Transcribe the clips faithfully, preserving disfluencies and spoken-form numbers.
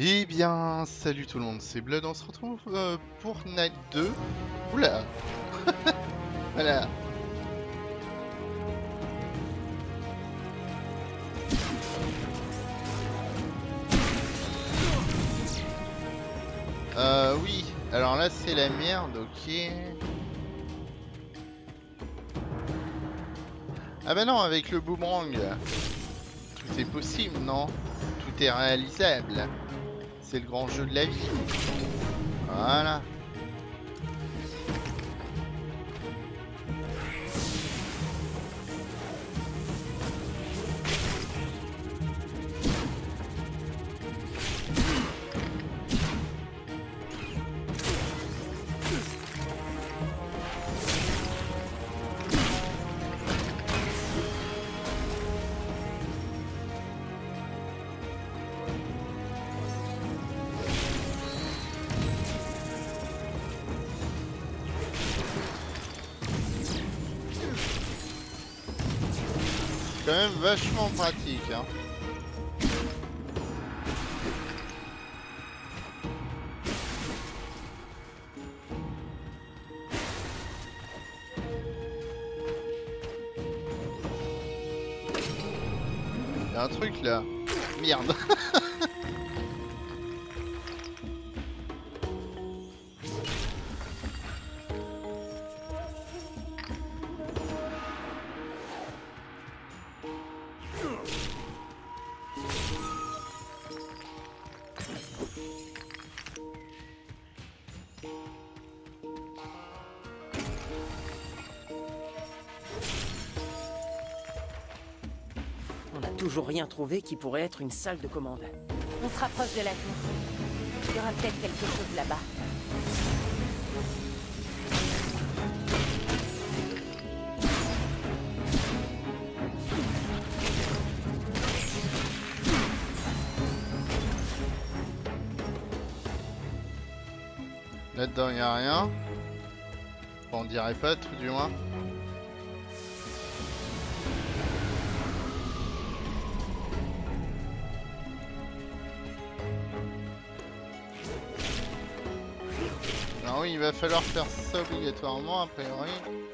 Eh bien, salut tout le monde, c'est Blood, on se retrouve euh, pour Night deux. Oula. Voilà. Euh, oui, alors là c'est la merde, ok. Ah bah non, avec le boomerang, tout est possible, non? Tout est réalisable. C'est le grand jeu de la vie. Voilà. Quand même vachement pratique, hein. Il y a un truc là. Merde. On n'a toujours rien trouvé qui pourrait être une salle de commande. On se rapproche de la tour. Il y aura peut-être quelque chose là-bas. Là-dedans, il n'y a rien. Bon, on dirait pas, tout du moins. Alors oui, il va falloir faire ça obligatoirement, a priori.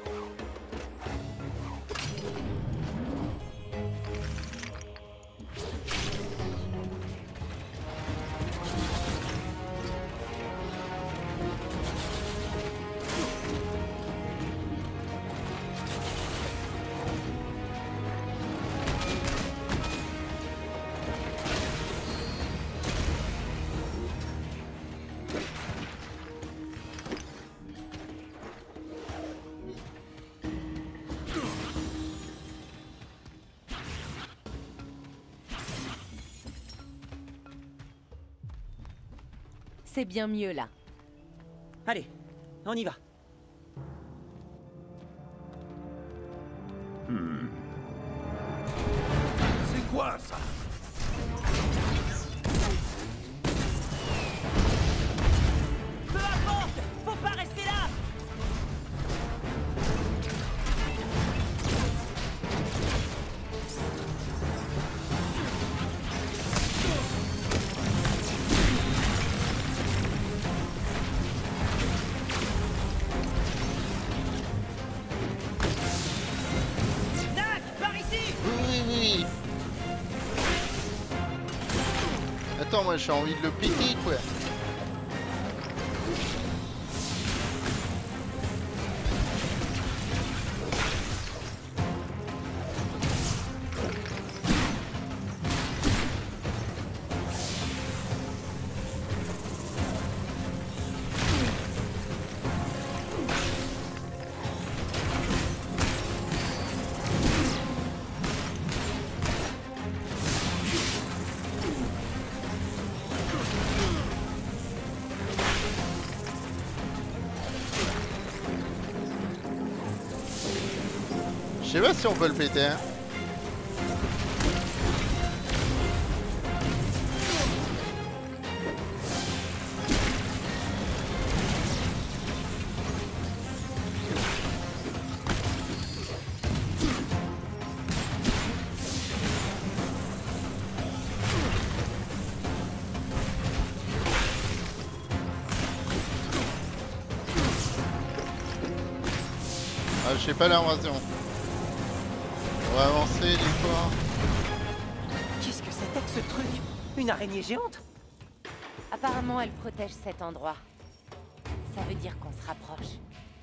C'est bien mieux là. Allez, on y va. C'est quoi ça? Peu importe, faut pas rester là. Nac, par ici. Oui, oui, oui. Attends, moi j'ai envie de le piquer, quoi. Je sais pas si on peut le péter, hein. Ah, j'ai pas l'impression. On va avancer des fois. Qu'est-ce que c'était que ce truc? Une araignée géante? Apparemment, elle protège cet endroit. Ça veut dire qu'on se rapproche.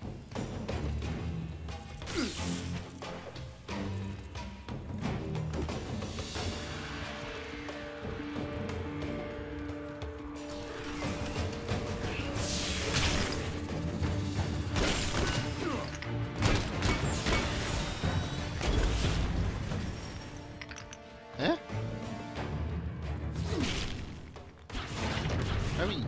Hein? Ah oui.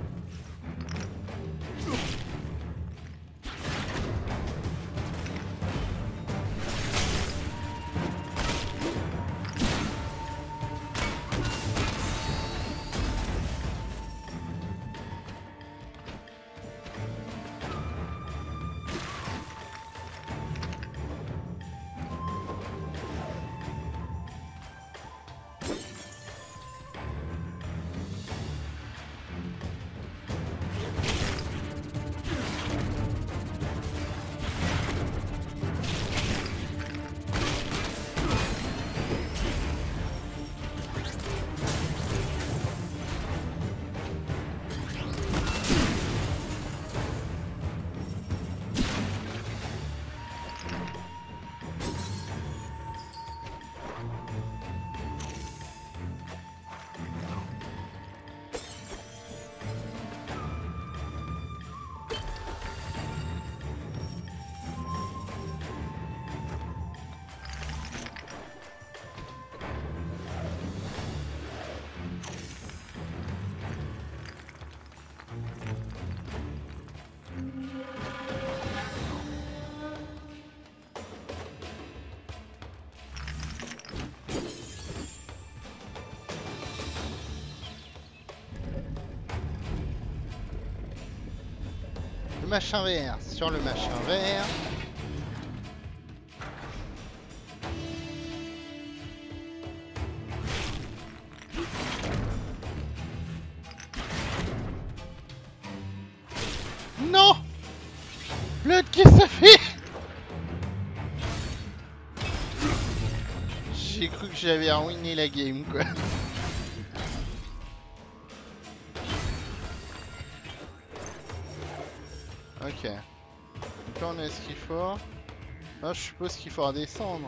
Le machin vert, sur le machin vert. Non! Blood, qu'est-ce que ça fait? J'ai cru que j'avais ruiné la game, quoi. Ok. Donc là on a ce qu'il faut. Là je suppose qu'il faut redescendre.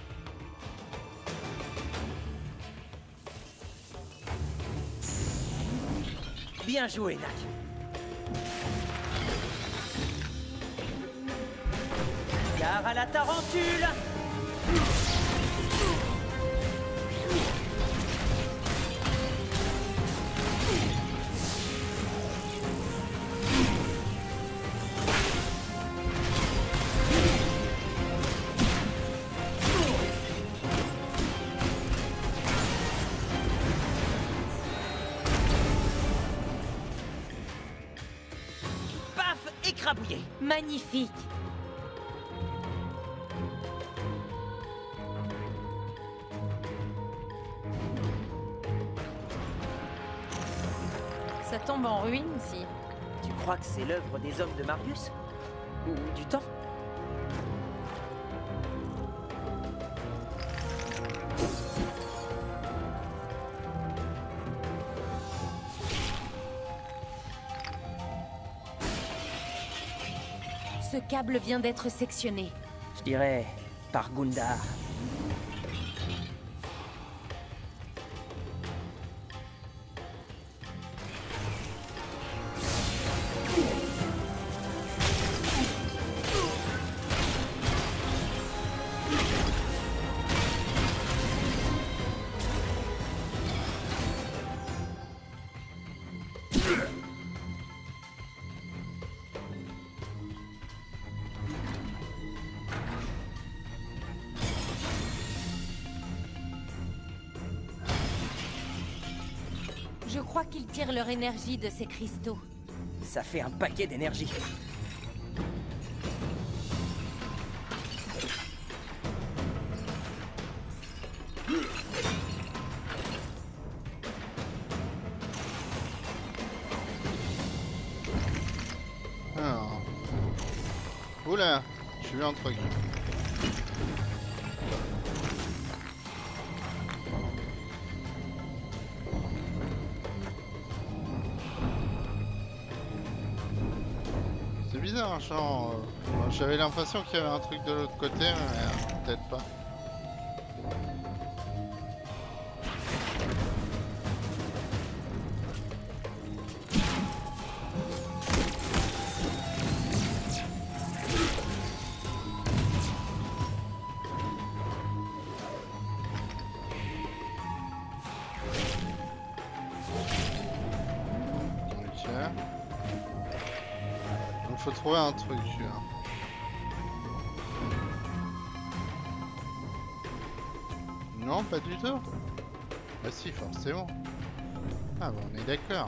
Bien joué, Nak. Gare à la tarentule. Écrabouillé. Magnifique. Ça tombe en ruine ici. Tu crois que c'est l'œuvre des hommes de Marius? Ou du temps? Ce câble vient d'être sectionné. Je dirais par Gundar. Je crois qu'ils tirent leur énergie de ces cristaux. Ça fait un paquet d'énergie. Alors. Oula, je j'ai vu un truc. C'est bizarre, genre... euh, j'avais l'impression qu'il y avait un truc de l'autre côté, mais euh, peut-être pas. Faut trouver un truc. Non, pas du tout. Bah si, forcément. Ah bah on est d'accord.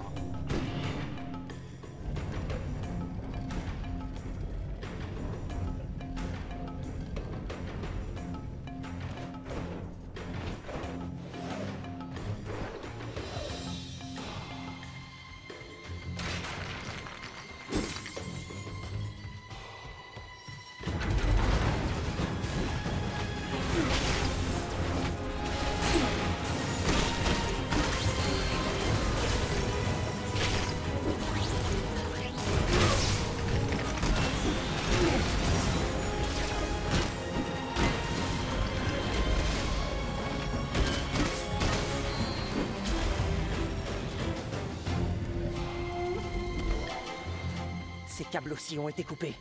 Ces câbles aussi ont été coupés.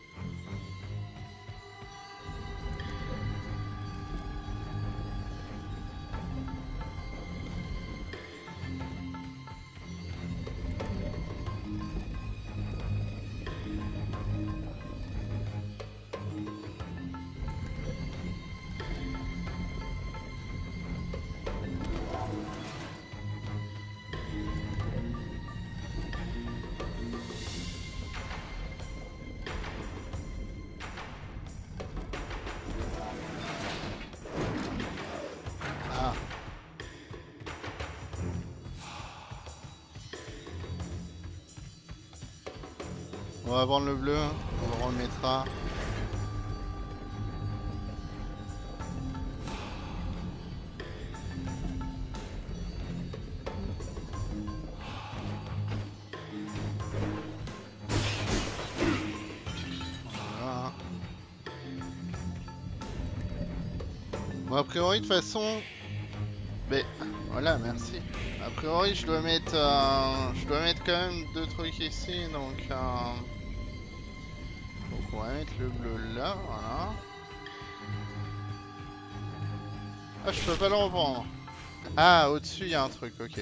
On va vendre le bleu, on le remettra. Voilà. Bon, a priori de toute façon, mais voilà, merci. A priori, je dois mettre, euh, je dois mettre quand même deux trucs ici, donc. Euh... Donc on va mettre le bleu là, voilà. Ah, je peux pas le reprendre. Ah, au-dessus il y a un truc, ok.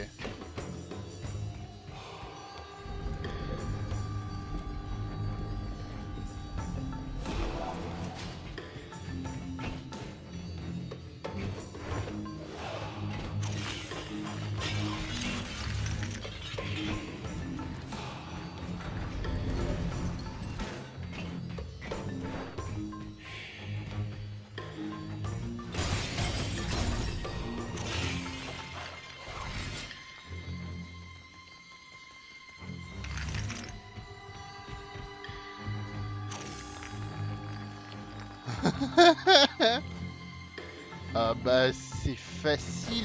Ah bah c'est facile.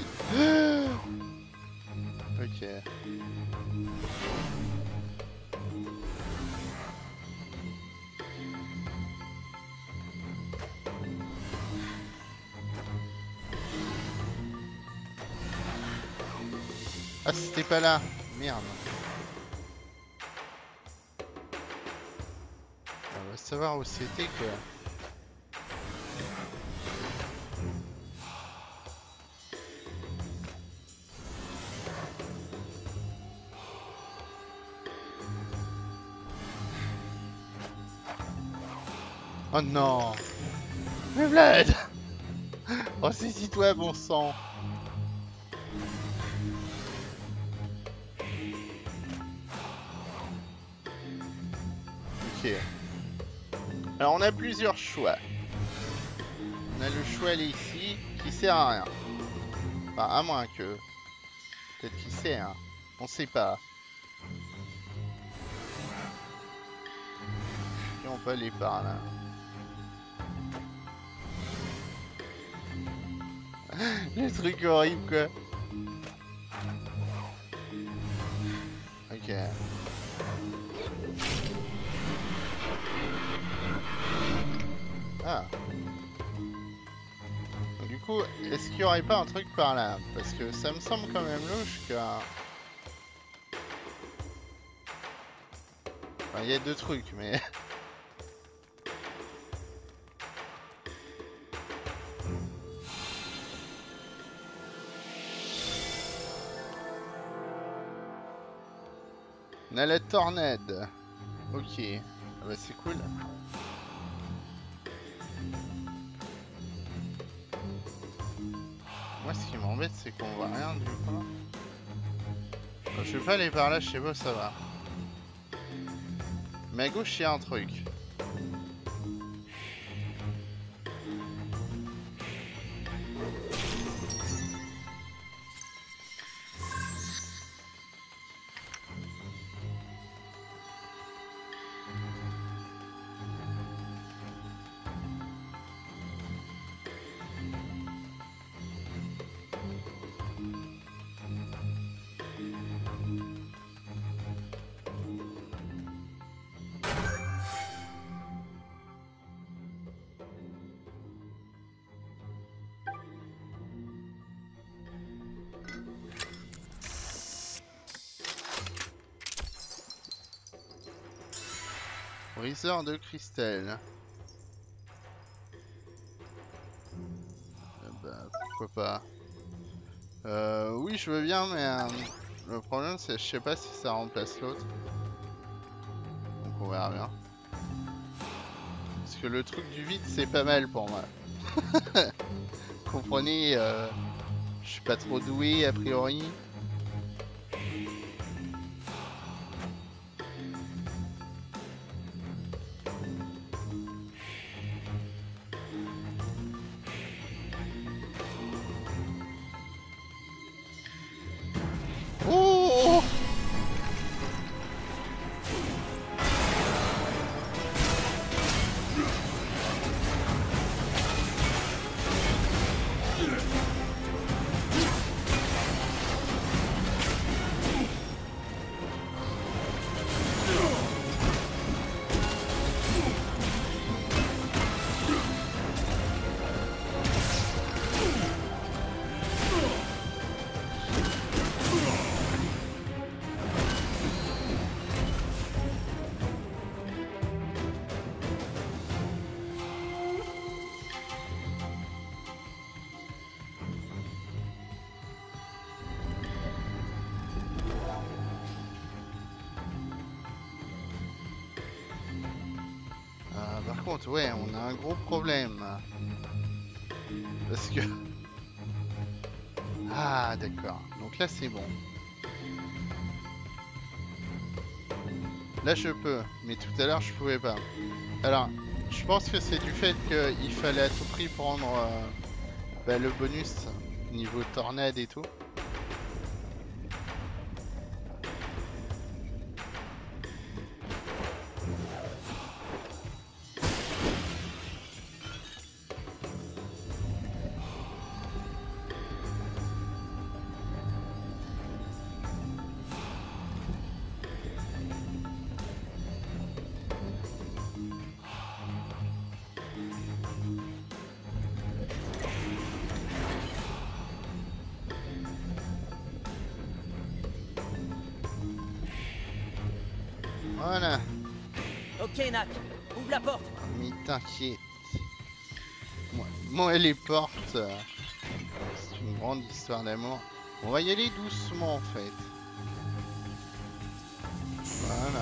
Ok. Ah c'était pas là. Merde. On va savoir où c'était quoi. Oh non! Mais Vlad! Oh, saisis-toi, bon sang! Ok. Alors, on a plusieurs choix. On a le choix aller ici, qui sert à rien. Enfin, à moins que... Peut-être qu'il sert, hein. On sait pas. Et on peut aller par là. Le truc horrible quoi. Ok. Ah. Donc, du coup, est-ce qu'il y aurait pas un truc par là? Parce que ça me semble quand même louche que... Enfin, il y a deux trucs, mais... On a la tornade. Ok. Ah bah c'est cool. Moi ce qui m'embête c'est qu'on voit rien du coup. Bon, je vais pas aller par là, je sais pas où ça va. Mais à gauche il y a un truc. Briseur de cristal. Euh, bah, pourquoi pas. Euh, oui, je veux bien, mais euh, le problème, c'est je sais pas si ça remplace l'autre. Donc on verra bien. Parce que le truc du vide, c'est pas mal pour moi. Comprenez, euh, je suis pas trop doué a priori. Oh! Par contre, ouais, on a un gros problème. Parce que... Ah, d'accord. Donc là, c'est bon. Là, je peux. Mais tout à l'heure, je pouvais pas. Alors, je pense que c'est du fait qu'il fallait à tout prix prendre euh, bah, le bonus niveau tornade et tout. Voilà. Ok, Nak, ouvre la porte. Mais t'inquiète. Moi, moi les portes, euh, c'est une grande histoire d'amour. On va y aller doucement en fait. Voilà.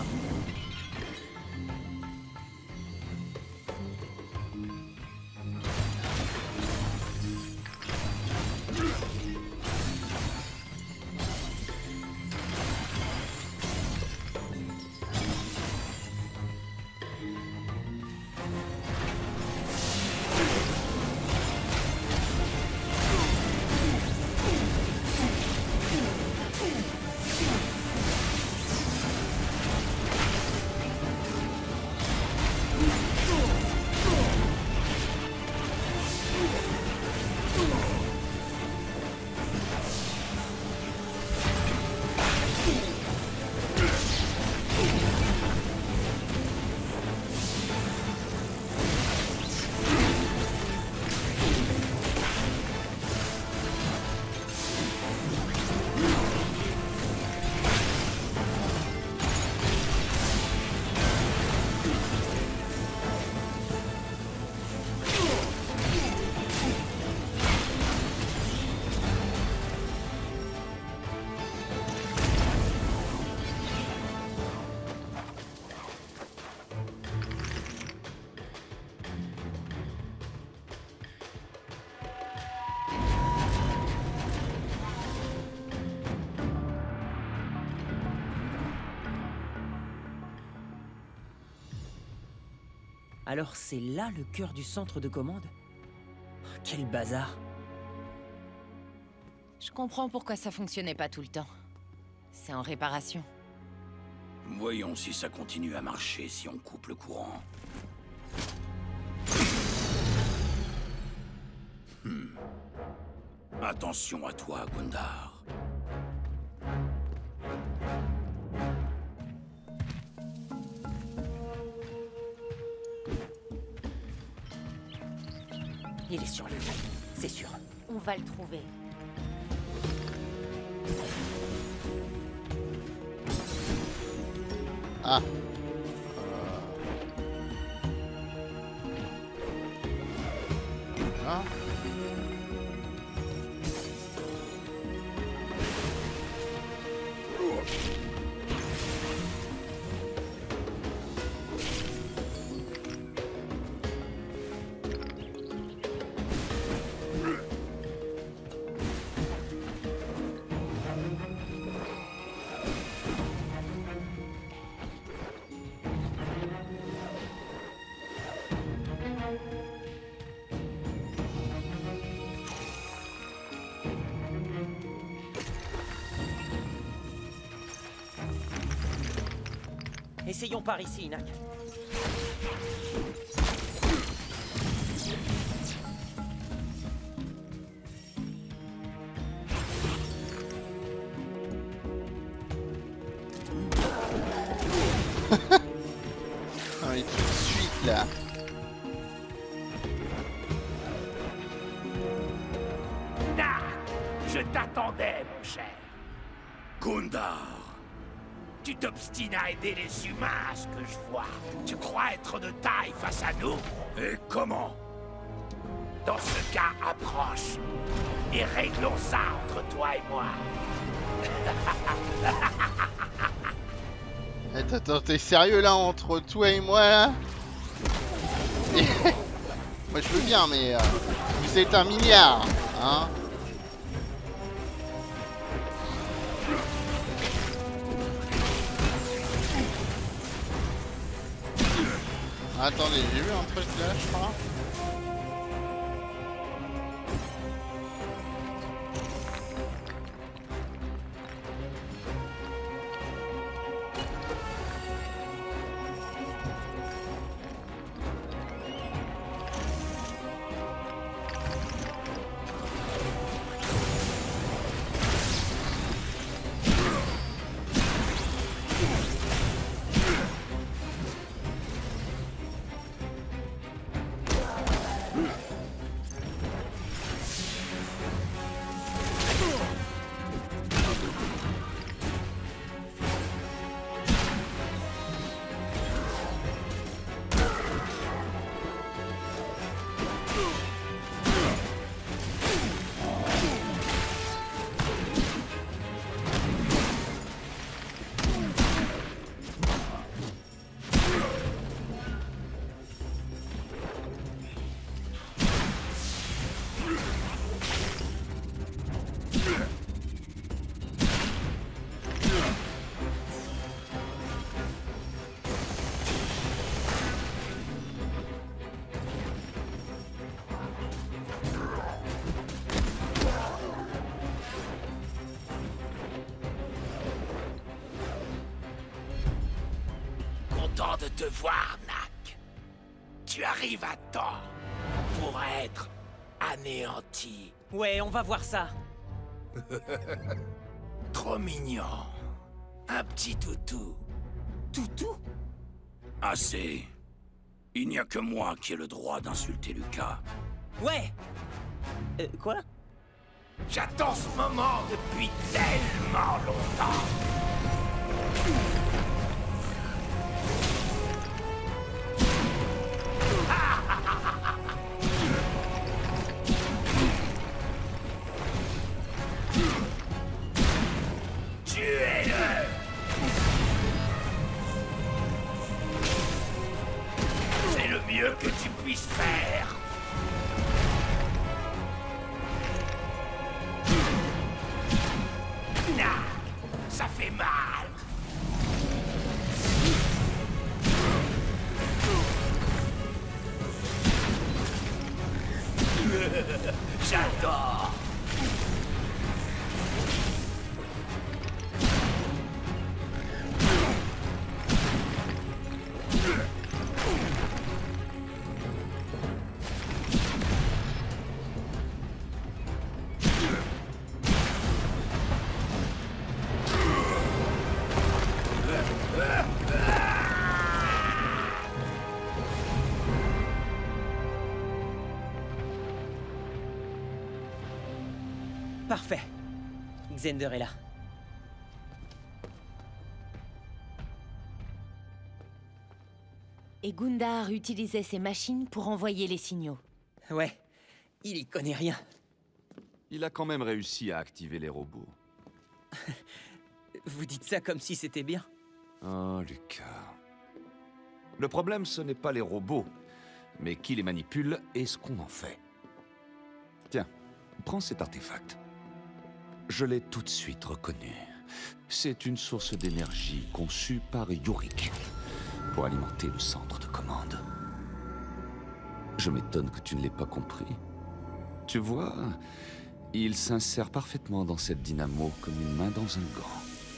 Alors c'est là le cœur du centre de commande? Quel bazar! Je comprends pourquoi ça fonctionnait pas tout le temps. C'est en réparation. Voyons si ça continue à marcher si on coupe le courant. Hmm. Attention à toi, Gundar. Il est sur le pipe, c'est sûr. On va le trouver. Ah. Euh... Ah. Essayons par ici, Inak. Ah, mais tout de suite là. Ah, je t'attendais, mon cher. Gundar. Tu t'obstines à aider les humains, à ce que je vois. Tu crois être de taille face à nous? Et comment? Dans ce cas, approche. Et réglons ça entre toi et moi. Attends, attends, t'es sérieux là entre toi et moi là? Moi je veux bien, mais euh, vous êtes un milliard, hein? Attendez, j'ai vu un truc là, je crois. Content de te voir, Nak. Tu arrives à temps pour être anéanti. Ouais, on va voir ça. Trop mignon. Un petit toutou. Toutou? Assez. Il n'y a que moi qui ai le droit d'insulter Lucas. Ouais. Euh, quoi? J'attends ce moment depuis tellement longtemps. Tuez-le! C'est le mieux que tu puisses faire. Nah, ça fait mal. Parfait. Xander est là. Et Gundar utilisait ces machines pour envoyer les signaux. Ouais, il y connaît rien. Il a quand même réussi à activer les robots. Vous dites ça comme si c'était bien. Oh, Lucas. Le problème, ce n'est pas les robots, mais qui les manipule et ce qu'on en fait. Tiens, prends cet artefact. Je l'ai tout de suite reconnu. C'est une source d'énergie conçue par Yurik pour alimenter le centre de commande. Je m'étonne que tu ne l'aies pas compris. Tu vois, il s'insère parfaitement dans cette dynamo comme une main dans un gant.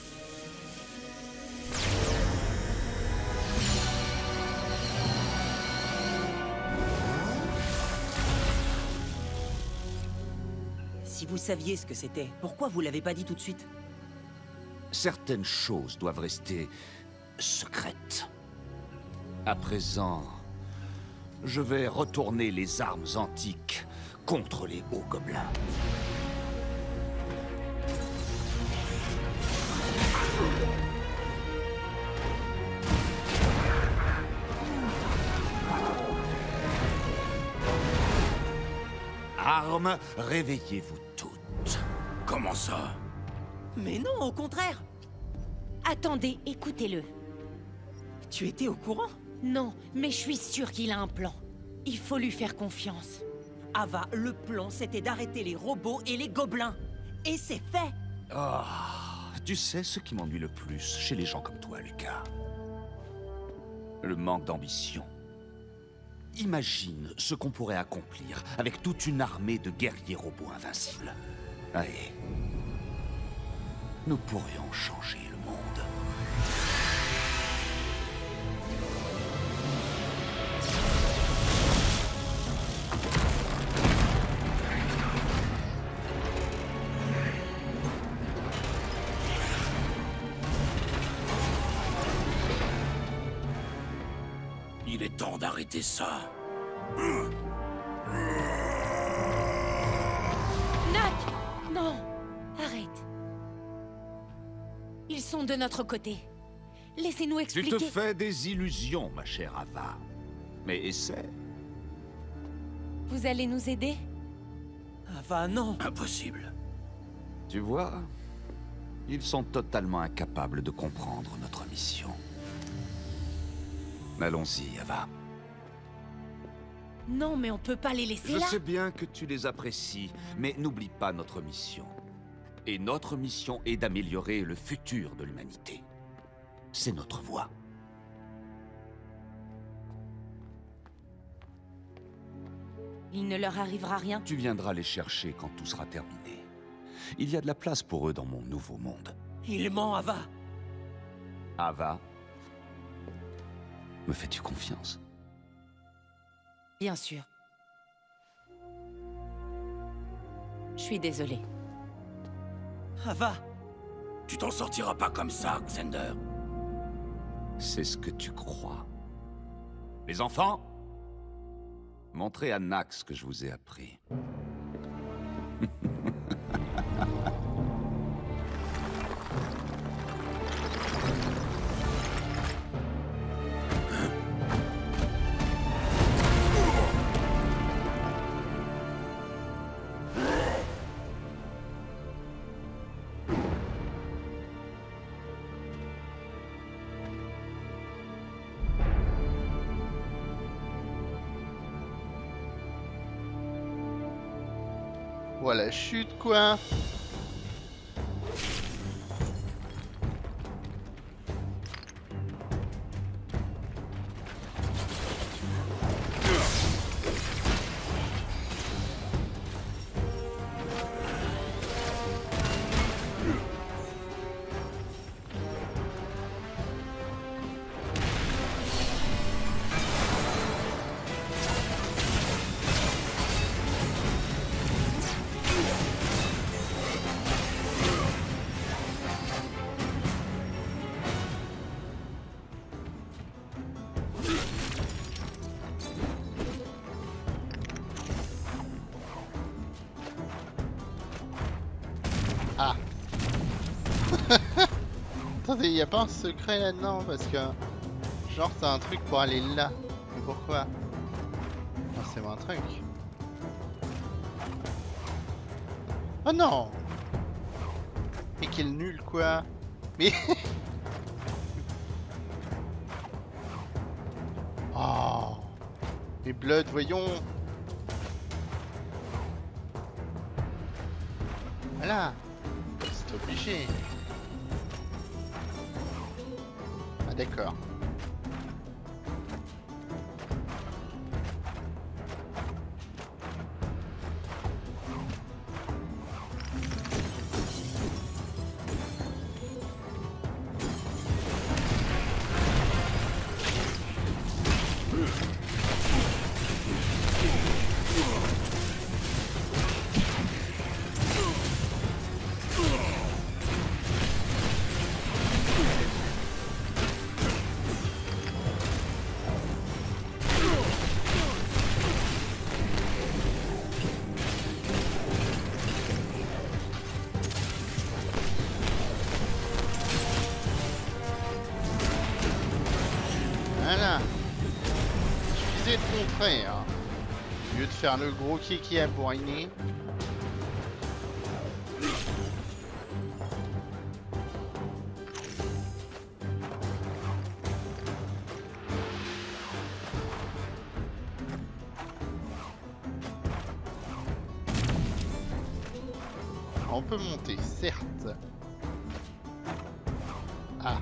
Si vous saviez ce que c'était, pourquoi vous l'avez pas dit tout de suite? Certaines choses doivent rester secrètes. À présent, je vais retourner les armes antiques contre les hauts gobelins. Armes, réveillez-vous toutes. Comment ça? Mais non, au contraire. Attendez, écoutez-le. Tu étais au courant? Non, mais je suis sûre qu'il a un plan. Il faut lui faire confiance. Ava, le plan, c'était d'arrêter les robots et les gobelins. Et c'est fait. Oh, tu sais ce qui m'ennuie le plus chez les gens comme toi, Lucas? Le manque d'ambition. Imagine ce qu'on pourrait accomplir avec toute une armée de guerriers robots invincibles. Allez, nous pourrions changer le monde. Il est temps d'arrêter ça. Nak! Non! Arrête. Ils sont de notre côté. Laissez-nous Tu expliquer... te fais des illusions, ma chère Ava. Mais essaie. Vous allez nous aider? Ava, non. Impossible. Tu vois, ils sont totalement incapables de comprendre notre mission. Allons-y, Ava. Non, mais on peut pas les laisser Je là. sais bien que tu les apprécies, mais n'oublie pas notre mission. Et notre mission est d'améliorer le futur de l'humanité. C'est notre voie. Il ne leur arrivera rien. Tu viendras les chercher quand tout sera terminé. Il y a de la place pour eux dans mon nouveau monde. Il ment, Ava. Ava, me fais-tu confiance? Bien sûr. Je suis désolée. Ava. Tu t'en sortiras pas comme ça, Xander. C'est ce que tu crois. Les enfants, montrez à Nax ce que je vous ai appris. Voilà, chute quoi. attendez, y a pas un secret là-dedans parce que genre t'as un truc pour aller là. Mais pourquoi? Ah, c'est un truc. Oh non! Mais quel nul quoi! Mais oh! Les Blood, voyons! Voilà! C'est obligé! Ah d'accord. Voilà. Suffisait de contrer, hein. Au lieu de faire le gros kiki à bourriner. On peut monter, certes. Ah.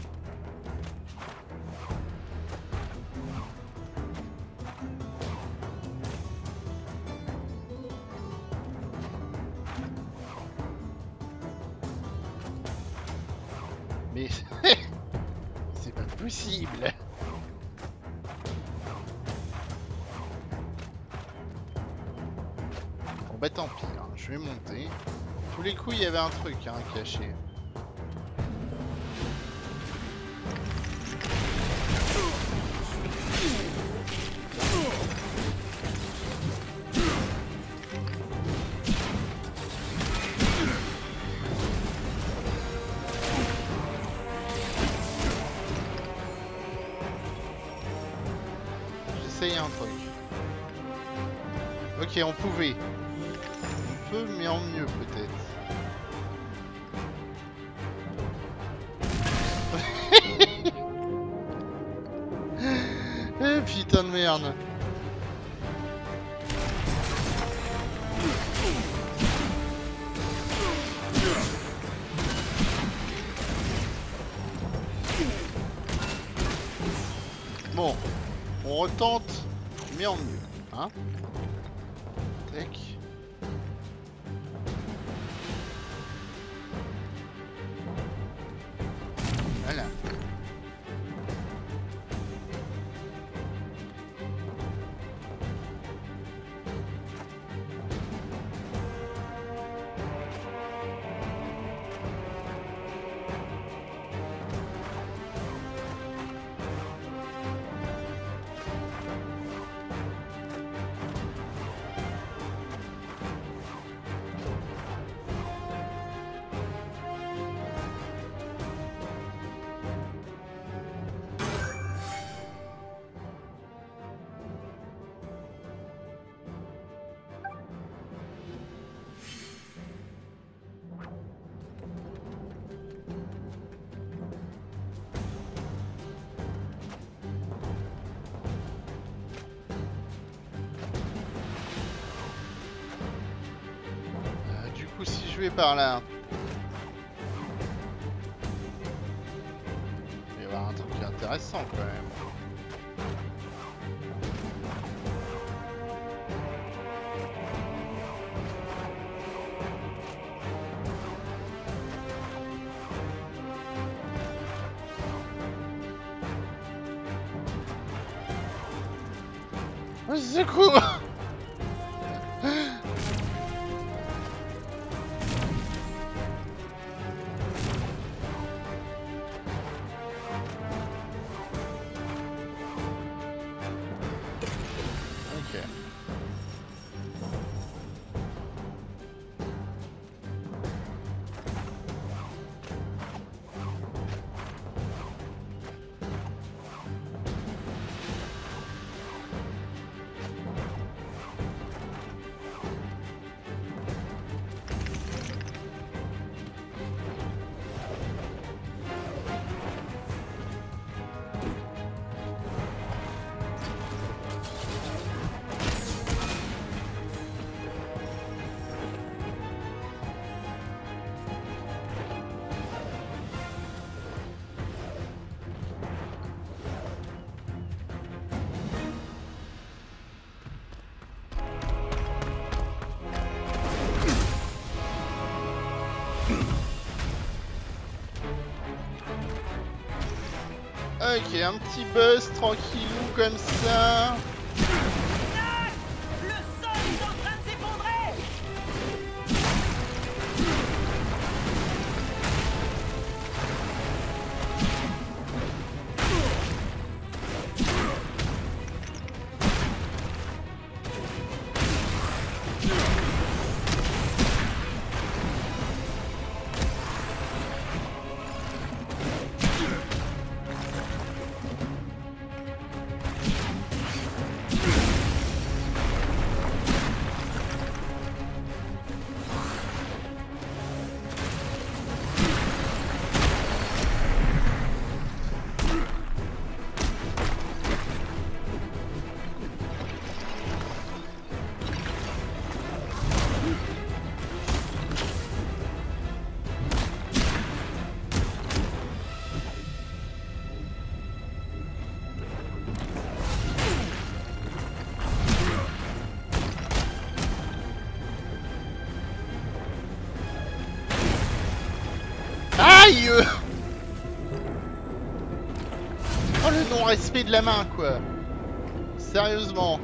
Mais c'est pas possible. Bon bah tant pis, hein, je vais monter. Tous les coups il y avait un truc hein, caché. J'essaye un truc. Ok, on pouvait. On peut, mais en mieux peut-être. Eh putain de merde. Bon, on retente, mais en mieux, hein. Tac. Voilà. Si je vais par là, il va y avoir un truc intéressant quand même. Au secours! Ok, un petit buzz tranquillou comme ça. Le sol est en train de s'effondrer. Aïe! Oh le non-respect de la main quoi. Sérieusement.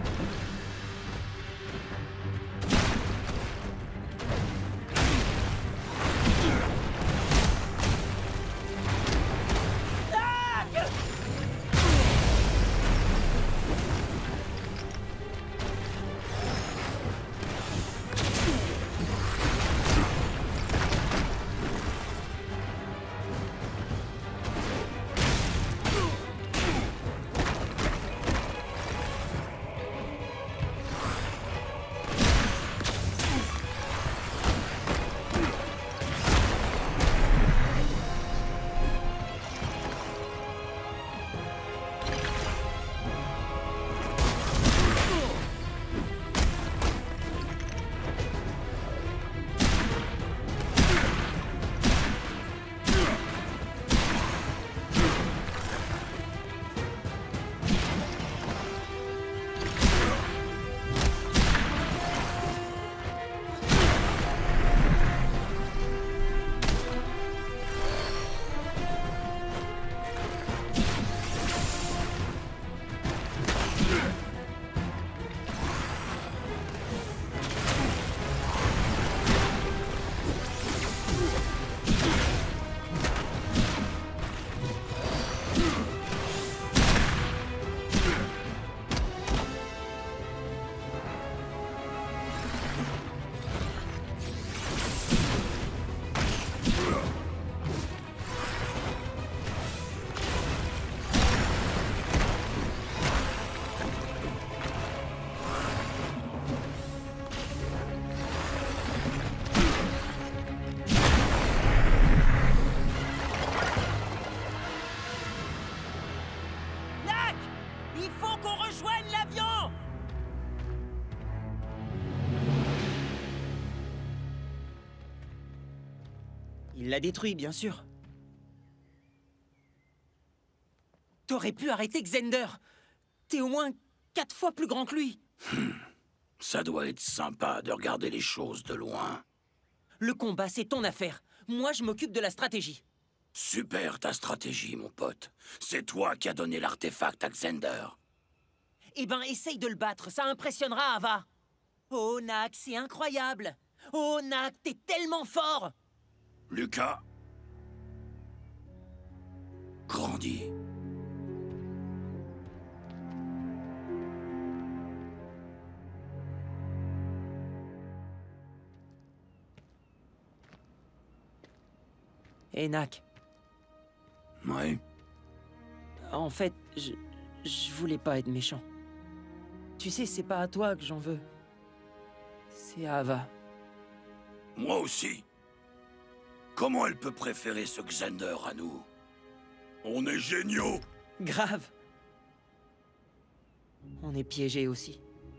Il l'a détruit, bien sûr. T'aurais pu arrêter Xander. T'es au moins quatre fois plus grand que lui. Ça doit être sympa de regarder les choses de loin. Le combat, c'est ton affaire. Moi, je m'occupe de la stratégie. Super ta stratégie, mon pote. C'est toi qui as donné l'artefact à Xander. Eh ben, essaye de le battre, ça impressionnera Ava. Oh, Nak, c'est incroyable. Oh, Nak, t'es tellement fort. Lucas. Grandis. Eh, Nak. Ouais. En fait, je... je voulais pas être méchant. Tu sais, c'est pas à toi que j'en veux. C'est à Ava. Moi aussi. Comment elle peut préférer ce Xander à nous? On est géniaux. Grave. On est piégés aussi.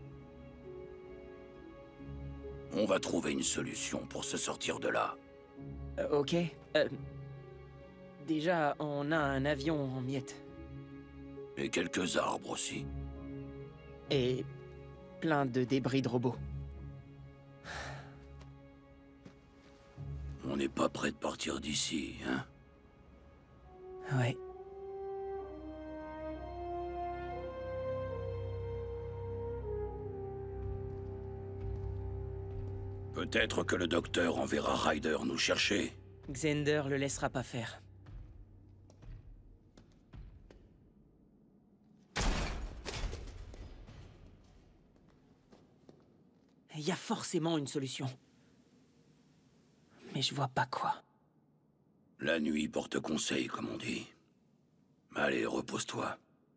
On va trouver une solution pour se sortir de là. Euh, ok. Euh, déjà, on a un avion en miettes. Et quelques arbres aussi. Et plein de débris de robots. On n'est pas prêt de partir d'ici, hein? Ouais. Peut-être que le docteur enverra Ryder nous chercher. Xander le laissera pas faire. Il y a forcément une solution. Mais je vois pas quoi. La nuit porte conseil, comme on dit. Allez, repose-toi.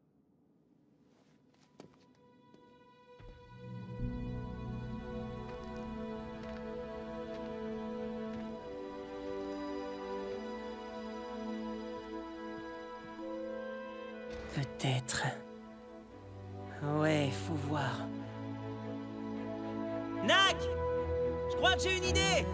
Peut-être. Ouais, faut voir. Nak! Je crois que j'ai une idée!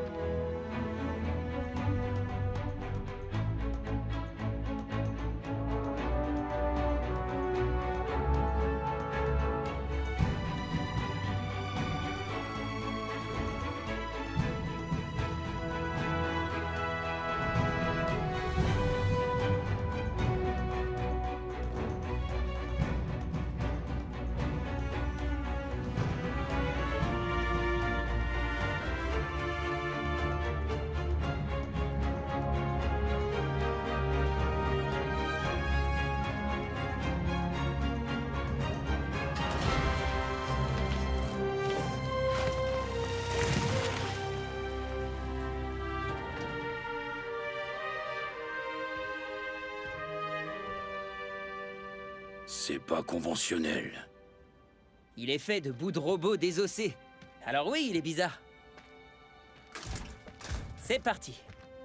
C'est pas conventionnel. Il est fait de bouts de robots désossés. Alors oui, il est bizarre. C'est parti.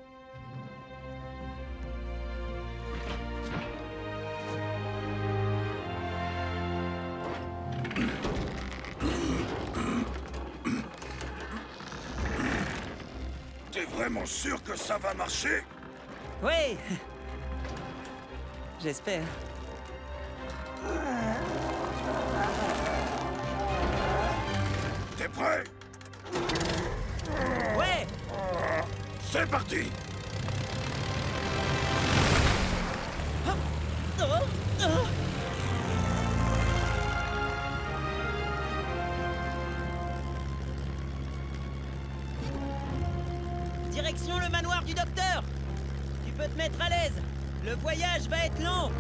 T'es vraiment sûr que ça va marcher? Oui. J'espère. T'es prêt? Ouais. C'est parti! Oh, oh. Direction le manoir du docteur. Tu peux te mettre à l'aise. Le voyage va être long.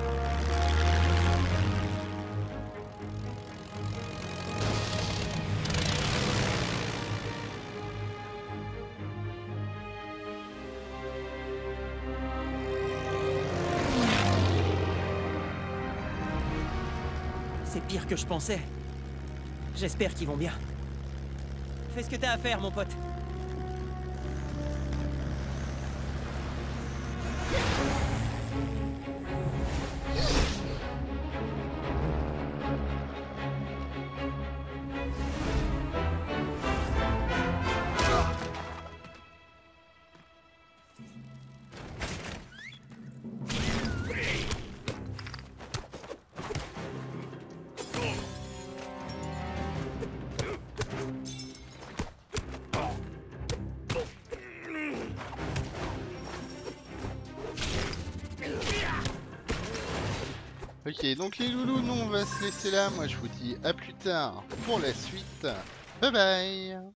C'est pire que je pensais. J'espère qu'ils vont bien. Fais ce que t'as à faire, mon pote. Ok, donc les loulous, nous on va se laisser là. Moi je vous dis à plus tard pour la suite. Bye bye.